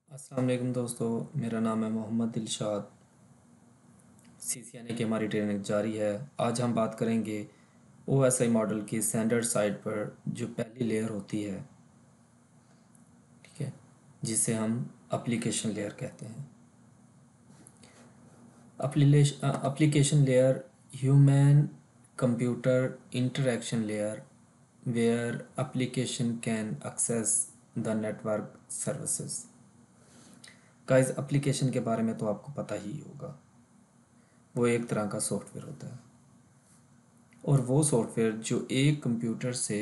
अस्सलाम वालेकुम दोस्तों, मेरा नाम है मोहम्मद दिलशाद। सीसीएनए की हमारी ट्रेनिंग जारी है। आज हम बात करेंगे ओएसआई मॉडल की स्टैंडर्ड साइड पर जो पहली लेयर होती है, ठीक है, जिसे हम एप्लीकेशन लेयर कहते हैं। Application layer human computer interaction layer where application can access the network services. Guys, application के बारे में तो आपको पता ही होगा। वो एक तरह का सॉफ्टवेयर होता है, और वो सॉफ्टवेयर जो एक कंप्यूटर से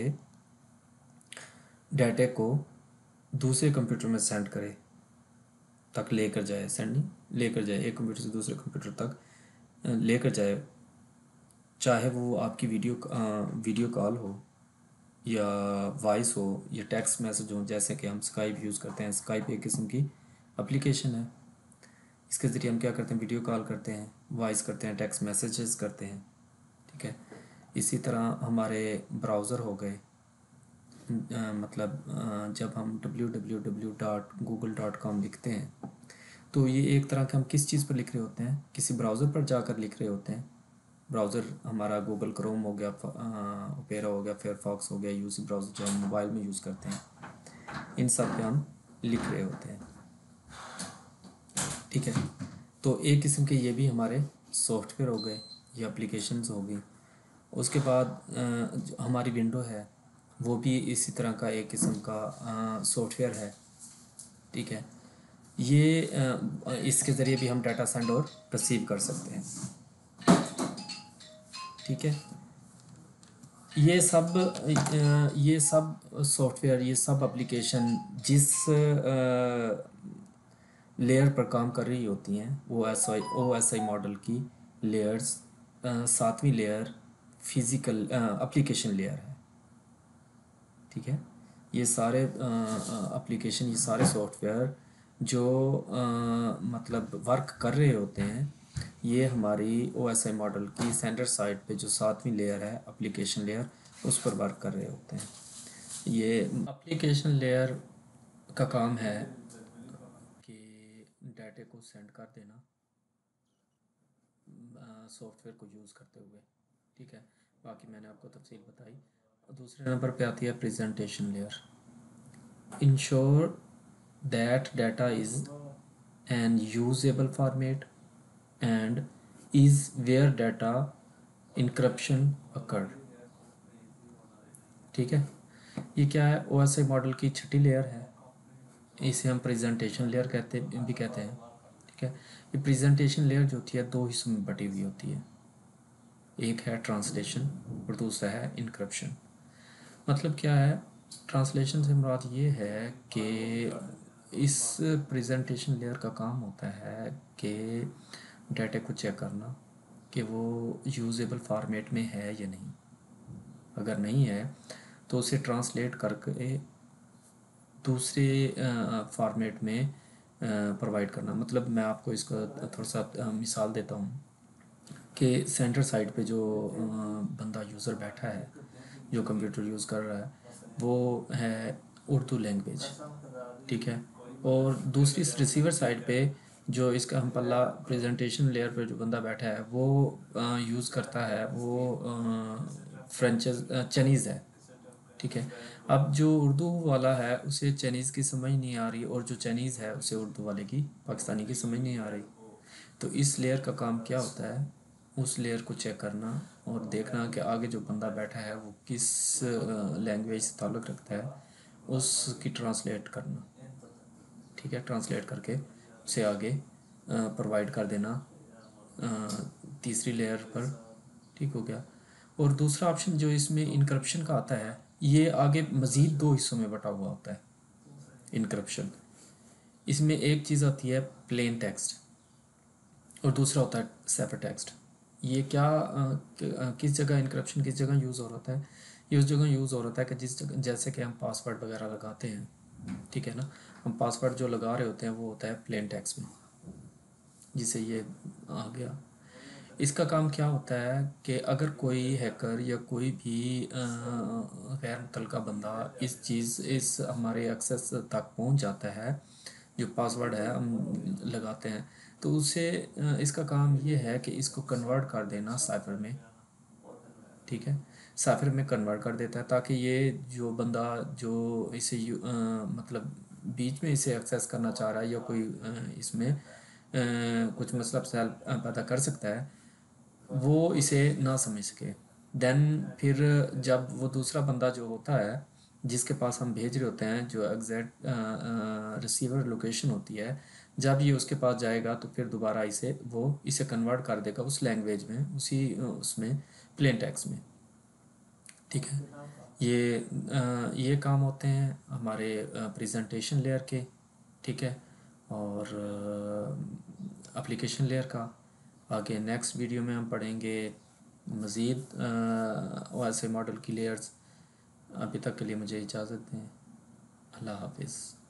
डाटा को दूसरे कंप्यूटर में सेंड करे, तक लेकर जाए, सेंड नहीं, लेकर जाए, एक कंप्यूटर से दूसरे कंप्यूटर तक लेकर जाए। चाहे वो आपकी वीडियो कॉल हो, या वॉइस हो, या टेक्स्ट मैसेज हो, जैसे कि हम स्काइप यूज़ करते हैं। स्काइप एक किस्म की एप्लीकेशन है। इसके ज़रिए हम क्या करते हैं, वीडियो कॉल करते हैं, वॉइस करते हैं, टेक्स्ट मैसेजेस करते हैं, ठीक है। इसी तरह हमारे ब्राउज़र हो गए। जब हम www.google.com लिखते हैं, तो ये एक तरह के हम किस चीज़ पर लिख रहे होते हैं, किसी ब्राउज़र पर जाकर लिख रहे होते हैं। ब्राउज़र हमारा गूगल क्रोम हो गया, ओपेरा हो गया, फायरफॉक्स हो गया, यूसी ब्राउज़र जो हम मोबाइल में यूज़ करते हैं, इन सब पे हम लिख रहे होते हैं, ठीक है। तो एक किस्म के ये भी हमारे सॉफ्टवेयर हो गए, ये एप्लीकेशंस हो गई। उसके बाद जो हमारी विंडो है, वो भी इसी तरह का एक किस्म का सॉफ्टवेयर है, ठीक है। ये इसके ज़रिए भी हम डाटा सेंड और रिसीव कर सकते हैं, ठीक है। ये सब सॉफ्टवेयर, ये सब एप्लीकेशन जिस लेयर पर काम कर रही होती हैं, वो ओ एस आई मॉडल की लेयर्स, सातवीं लेयर फिज़िकल एप्लीकेशन लेयर है, ठीक है। ये सारे एप्लीकेशन, ये सारे सॉफ्टवेयर जो वर्क कर रहे होते हैं, ये हमारी ओएसआई मॉडल की स्टैंडर्ड साइड पे जो सातवीं लेयर है, एप्लीकेशन लेयर, उस पर वर्क कर रहे होते हैं। ये एप्लीकेशन लेयर का काम है कि डाटा को सेंड कर देना सॉफ्टवेयर को यूज़ करते हुए, ठीक है। बाकी मैंने आपको तफसील बताई। दूसरे नंबर पे आती है presentation layer. Ensure that data is an usable format and is where data encryption occurred, ठीक है। ये क्या है, ओएसआई मॉडल की छठी लेयर है। इसे हम प्रेजेंटेशन लेयर भी कहते हैं, ठीक है। ये प्रेजेंटेशन लेयर जो होती है, दो हिस्सों में बटी हुई होती है। एक है ट्रांसलेशन और दूसरा है इनक्रप्शन। मतलब क्या है, ट्रांसलेशन से मुराद ये है कि इस प्रेजेंटेशन लेयर का काम होता है कि डाटा को चेक करना कि वो यूजेबल फॉर्मेट में है या नहीं। अगर नहीं है तो उसे ट्रांसलेट करके दूसरे फॉर्मेट में प्रोवाइड करना। मतलब मैं आपको इसका थोड़ा सा मिसाल देता हूँ कि सेंटर साइड पे जो बंदा यूज़र बैठा है, जो कंप्यूटर यूज़ कर रहा है, वो है उर्दू लैंग्वेज, ठीक है। और दूसरी रिसीवर साइड पे जो इसका हम पल्ला प्रेजेंटेशन लेयर पे जो बंदा बैठा है, वो यूज़ करता है, वो फ्रेंच चाइनीज़ है, ठीक है। अब जो उर्दू वाला है उसे चाइनीज़ की समझ नहीं आ रही, और जो चाइनीज़ है उसे उर्दू वाले की, पाकिस्तानी की समझ नहीं आ रही। तो इस लेयर का काम क्या होता है, उस लेयर को चेक करना और देखना कि आगे जो बंदा बैठा है वो किस लैंग्वेज से ताल्लुक़ रखता है, उसकी ट्रांसलेट करना, ठीक है। ट्रांसलेट करके उसे आगे प्रोवाइड कर देना तीसरी लेयर पर, ठीक हो गया। और दूसरा ऑप्शन जो इसमें इनक्रप्शन का आता है, ये आगे मज़ीद दो हिस्सों में बटा हुआ होता है इनक्रप्शन। इसमें एक चीज़ आती है प्लेन टेक्स्ट, और दूसरा होता है सेफर टेक्स्ट। ये क्या किस जगह इनक्रप्शन किस जगह यूज़ हो रहा है, ये उस जगह यूज़ हो रहा है कि जिस जगह, जैसे कि हम पासवर्ड वगैरह लगाते हैं, ठीक है ना। हम पासवर्ड जो लगा रहे होते हैं वो होता है प्लेन टेक्स्ट में, जिसे ये आ गया। इसका काम क्या होता है कि अगर कोई हैकर या कोई भी गैर मुतल्लका बंदा इस हमारे एक्सेस तक पहुंच जाता है, जो पासवर्ड है हम लगाते हैं, तो उससे इसका काम ये है कि इसको कन्वर्ट कर देना साइफर में, ठीक है। साइफर में कन्वर्ट कर देता है ताकि ये जो बंदा जो इसे मतलब बीच में इसे एक्सेस करना चाह रहा है या कोई इसमें कुछ मतलब सेल पैदा कर सकता है, वो इसे ना समझ सके। देन फिर जब वो दूसरा बंदा जो होता है जिसके पास हम भेज रहे होते हैं, जो एग्जैक्ट रिसीवर लोकेशन होती है, जब ये उसके पास जाएगा तो फिर दोबारा इसे कन्वर्ट कर देगा उस लैंग्वेज में, उसी उसमें प्लेन टेक्स्ट में, ठीक है। ये काम होते हैं हमारे प्रेजेंटेशन लेयर के, ठीक है। और एप्लीकेशन लेयर का आगे नेक्स्ट वीडियो में हम पढ़ेंगे मज़ीद OSI मॉडल की लेयर्स। अभी तक के लिए मुझे इजाज़त दें। अल्लाह हाफिज़।